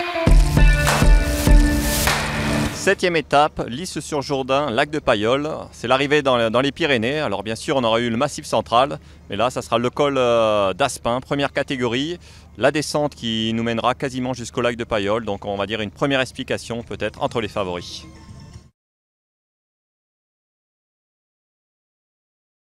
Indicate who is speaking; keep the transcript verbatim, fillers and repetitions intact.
Speaker 1: Septième étape, Lys-sur-Jourdain, lac de Payolle. C'est l'arrivée dans, dans les Pyrénées. Alors bien sûr, on aura eu le Massif central, mais là, ça sera le col euh, d'Aspin, première catégorie. La descente qui nous mènera quasiment jusqu'au lac de Payolle. Donc on va dire une première explication peut-être entre les favoris.